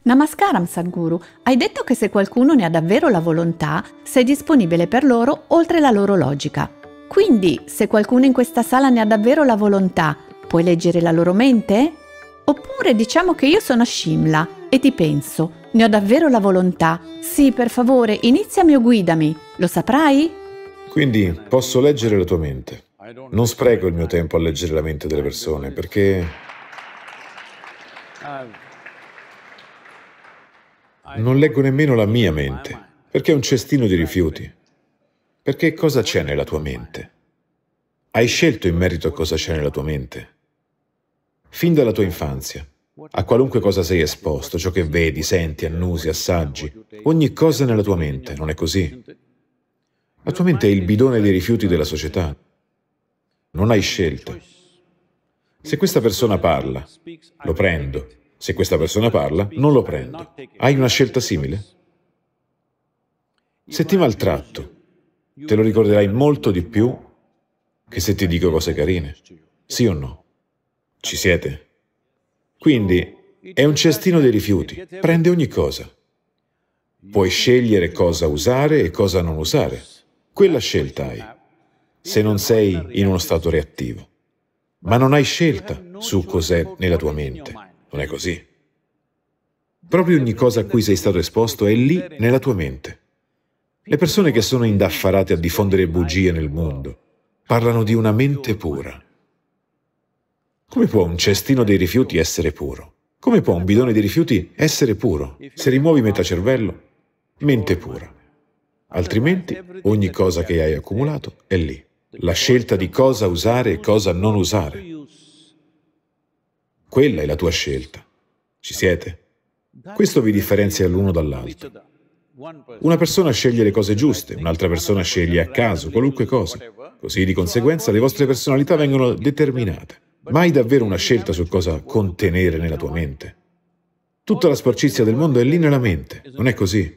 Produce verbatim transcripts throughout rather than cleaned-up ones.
Namaskaram Sadhguru, hai detto che se qualcuno ne ha davvero la volontà, sei disponibile per loro oltre la loro logica. Quindi, se qualcuno in questa sala ne ha davvero la volontà, puoi leggere la loro mente? Oppure diciamo che io sono a Shimla e ti penso, ne ho davvero la volontà, sì, per favore, iniziami o guidami, lo saprai? Quindi posso leggere la tua mente. Non spreco il mio tempo a leggere la mente delle persone, perché non leggo nemmeno la mia mente, perché è un cestino di rifiuti. Perché cosa c'è nella tua mente? Hai scelto in merito a cosa c'è nella tua mente? Fin dalla tua infanzia, a qualunque cosa sei esposto, ciò che vedi, senti, annusi, assaggi, ogni cosa nella tua mente, non è così? La tua mente è il bidone dei rifiuti della società. Non hai scelta. Se questa persona parla, lo prendo. Se questa persona parla, non lo prendo. Hai una scelta simile? Se ti maltratto, te lo ricorderai molto di più che se ti dico cose carine. Sì o no? Ci siete? Quindi è un cestino dei rifiuti. Prende ogni cosa. Puoi scegliere cosa usare e cosa non usare. Quella scelta hai, se non sei in uno stato reattivo. Ma non hai scelta su cos'è nella tua mente. Non è così. Proprio ogni cosa a cui sei stato esposto è lì nella tua mente. Le persone che sono indaffarate a diffondere bugie nel mondo parlano di una mente pura. Come può un cestino dei rifiuti essere puro? Come può un bidone di rifiuti essere puro? Se rimuovi metà cervello, mente pura. Altrimenti, ogni cosa che hai accumulato è lì. La scelta di cosa usare e cosa non usare. Quella è la tua scelta. Ci siete? Questo vi differenzia l'uno dall'altro. Una persona sceglie le cose giuste, un'altra persona sceglie a caso qualunque cosa. Così, di conseguenza, le vostre personalità vengono determinate. Ma hai davvero una scelta su cosa contenere nella tua mente? Tutta la sporcizia del mondo è lì nella mente, non è così?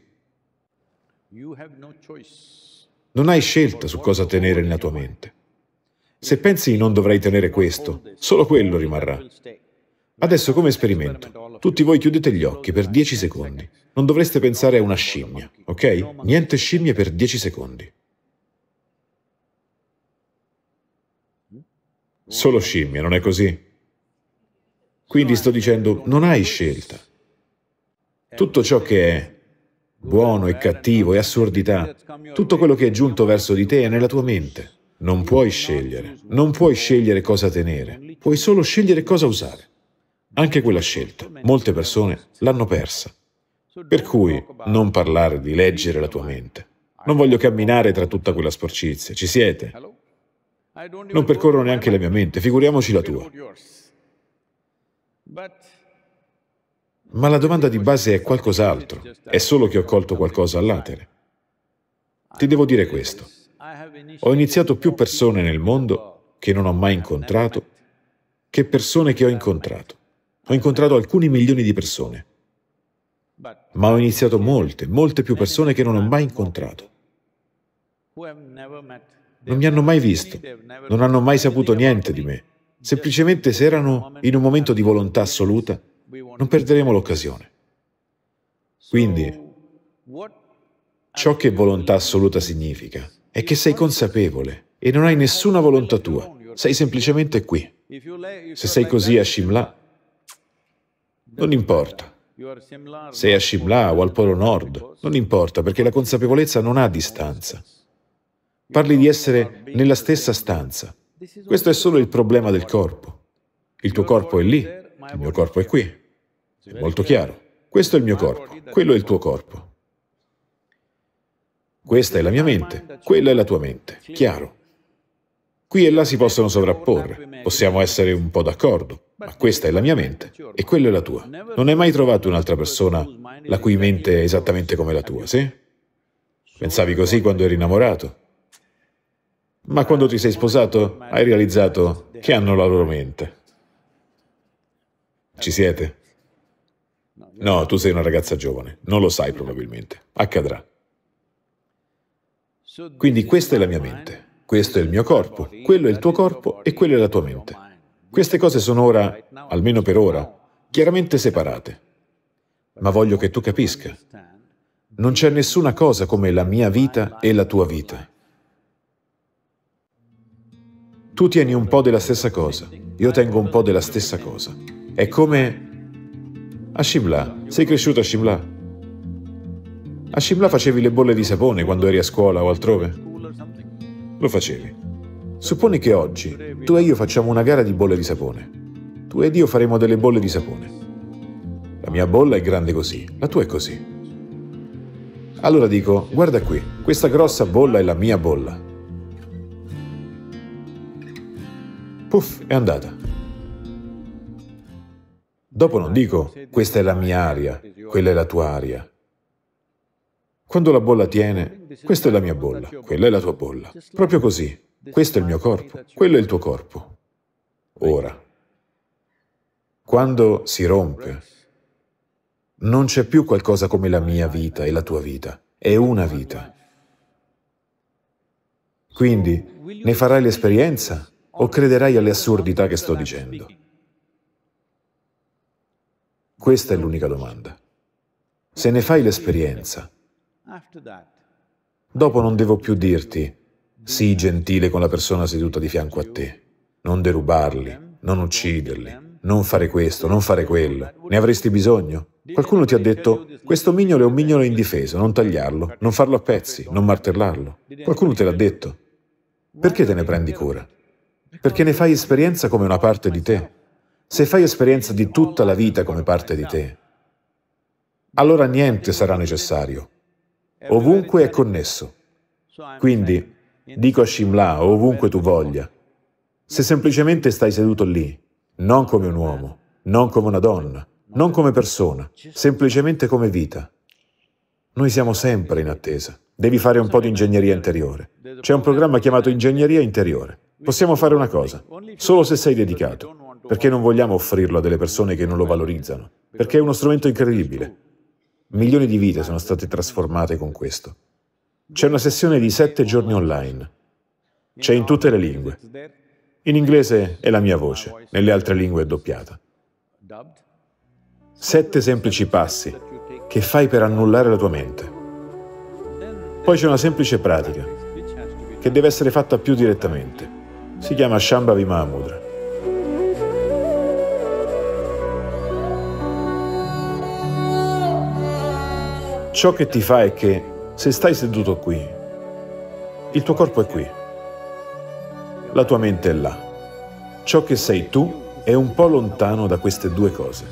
Non hai scelta su cosa tenere nella tua mente. Se pensi non dovrei tenere questo, solo quello rimarrà. Adesso, come esperimento, tutti voi chiudete gli occhi per dieci secondi. Non dovreste pensare a una scimmia, ok? Niente scimmie per dieci secondi. Solo scimmie, non è così? Quindi sto dicendo, non hai scelta. Tutto ciò che è buono e cattivo e assurdità, tutto quello che è giunto verso di te è nella tua mente. Non puoi scegliere, non puoi scegliere cosa tenere, puoi solo scegliere cosa usare. Anche quella scelta, molte persone l'hanno persa. Per cui non parlare di leggere la tua mente. Non voglio camminare tra tutta quella sporcizia, ci siete? Non percorro neanche la mia mente, figuriamoci la tua. Ma la domanda di base è qualcos'altro, è solo che ho colto qualcosa all'atere. Ti devo dire questo. Ho iniziato più persone nel mondo che non ho mai incontrato che persone che ho incontrato. Ho incontrato alcuni milioni di persone, ma ho iniziato molte, molte più persone che non ho mai incontrato. Non mi hanno mai visto, non hanno mai saputo niente di me. Semplicemente se erano in un momento di volontà assoluta, non perderemo l'occasione. Quindi, ciò che volontà assoluta significa è che sei consapevole e non hai nessuna volontà tua, sei semplicemente qui. Se sei così a Shimla, non importa. Sei a Shimla o al Polo Nord, non importa, perché la consapevolezza non ha distanza. Parli di essere nella stessa stanza. Questo è solo il problema del corpo. Il tuo corpo è lì, il mio corpo è qui. È molto chiaro. Questo è il mio corpo, quello è il tuo corpo. Questa è la mia mente, quella è la tua mente. Chiaro. Qui e là si possono sovrapporre, possiamo essere un po' d'accordo, ma questa è la mia mente e quella è la tua. Non hai mai trovato un'altra persona la cui mente è esattamente come la tua, sì? Pensavi così quando eri innamorato? Ma quando ti sei sposato hai realizzato che hanno la loro mente. Ci siete? No, tu sei una ragazza giovane, non lo sai probabilmente. Accadrà. Quindi questa è la mia mente, questo è il mio corpo, quello è il tuo corpo e quella è la tua mente. Queste cose sono ora, almeno per ora, chiaramente separate. ma voglio che tu capisca. Non c'è nessuna cosa come la mia vita e la tua vita. Tu tieni un po' della stessa cosa, io tengo un po' della stessa cosa. È come a Shimla. Sei cresciuto a Shimla? A Shimla facevi le bolle di sapone quando eri a scuola o altrove? Lo facevi. Supponi che oggi tu e io facciamo una gara di bolle di sapone. Tu ed io faremo delle bolle di sapone. La mia bolla è grande così, la tua è così. Allora dico, guarda qui, questa grossa bolla è la mia bolla. Puff, è andata. Dopo non dico, questa è la mia aria, quella è la tua aria. Quando la bolla tiene, questa è la mia bolla, quella è la tua bolla. Proprio così, questo è il mio corpo, quello è il tuo corpo. Ora, quando si rompe, non c'è più qualcosa come la mia vita e la tua vita, è una vita. Quindi, ne farai l'esperienza o crederai alle assurdità che sto dicendo? Questa è l'unica domanda. Se ne fai l'esperienza, dopo non devo più dirti, sii gentile con la persona seduta di fianco a te, non derubarli, non ucciderli, non fare questo, non fare quello. Ne avresti bisogno? Qualcuno ti ha detto, questo mignolo è un mignolo indifeso, non tagliarlo, non farlo a pezzi, non martellarlo. Qualcuno te l'ha detto. Perché te ne prendi cura? Perché ne fai esperienza come una parte di te. Se fai esperienza di tutta la vita come parte di te, allora niente sarà necessario. Ovunque è connesso. Quindi, dico a Shimla, o ovunque tu voglia, se semplicemente stai seduto lì, non come un uomo, non come una donna, non come persona, semplicemente come vita. Noi siamo sempre in attesa. Devi fare un po' di ingegneria interiore. C'è un programma chiamato ingegneria interiore. Possiamo fare una cosa, solo se sei dedicato, perché non vogliamo offrirlo a delle persone che non lo valorizzano, perché è uno strumento incredibile. Milioni di vite sono state trasformate con questo. C'è una sessione di sette giorni online. C'è in tutte le lingue. In inglese è la mia voce, nelle altre lingue è doppiata. Sette semplici passi che fai per annullare la tua mente. Poi c'è una semplice pratica che deve essere fatta più direttamente. Si chiama Shambhavi Mahamudra. Ciò che ti fa è che, se stai seduto qui, il tuo corpo è qui, la tua mente è là. Ciò che sei tu è un po' lontano da queste due cose.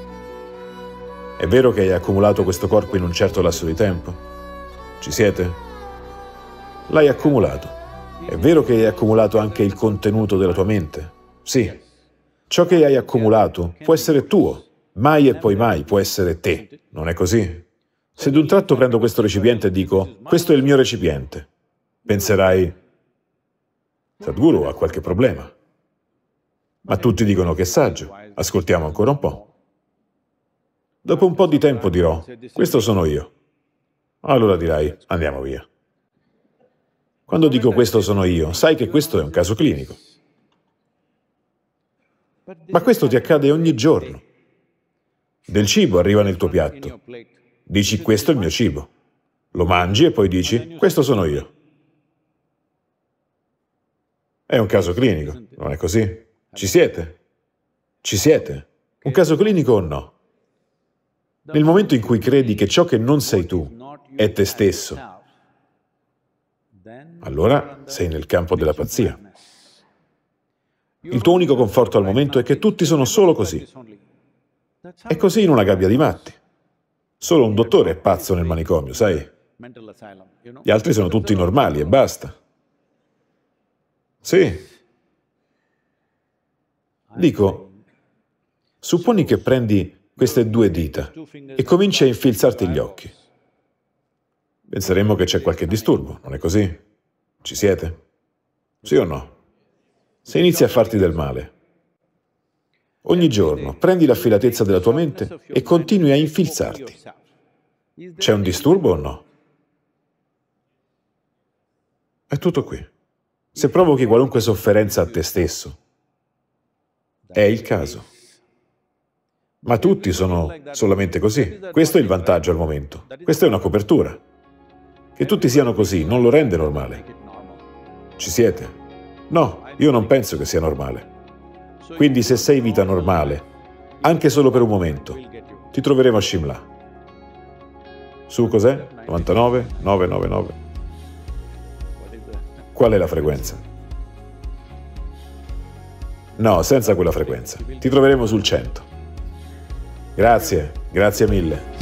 È vero che hai accumulato questo corpo in un certo lasso di tempo? Ci siete? L'hai accumulato. È vero che hai accumulato anche il contenuto della tua mente? Sì. Ciò che hai accumulato può essere tuo, mai e poi mai può essere te. Non è così? Se d'un tratto prendo questo recipiente e dico, questo è il mio recipiente, penserai, Sadhguru ha qualche problema. Ma tutti dicono che è saggio, ascoltiamo ancora un po'. Dopo un po' di tempo dirò, questo sono io. Allora dirai, andiamo via. Quando dico questo sono io, sai che questo è un caso clinico. Ma questo ti accade ogni giorno. Del cibo arriva nel tuo piatto. Dici, questo è il mio cibo. Lo mangi e poi dici, questo sono io. È un caso clinico, non è così? Ci siete? Ci siete? Un caso clinico o no? Nel momento in cui credi che ciò che non sei tu è te stesso, allora sei nel campo della pazzia. Il tuo unico conforto al momento è che tutti sono solo così. È così in una gabbia di matti. Solo un dottore è pazzo nel manicomio, sai? Gli altri sono tutti normali e basta. Sì. Dico, supponi che prendi queste due dita e cominci a infilzarti gli occhi. Penseremmo che c'è qualche disturbo, non è così? Ci siete? Sì o no? Se inizi a farti del male, ogni giorno prendi l'affilatezza della tua mente e continui a infilzarti. C'è un disturbo o no? È tutto qui. Se provochi qualunque sofferenza a te stesso, è il caso. Ma tutti sono solamente così. Questo è il vantaggio al momento. Questa è una copertura. Che tutti siano così non lo rende normale. Ci siete? No, io non penso che sia normale. Quindi se sei vita normale, anche solo per un momento, ti troveremo a Shimla. Su cos'è? novantanove, novecentonovantanove. Qual è la frequenza? No, senza quella frequenza. Ti troveremo sul cento. Grazie, grazie mille.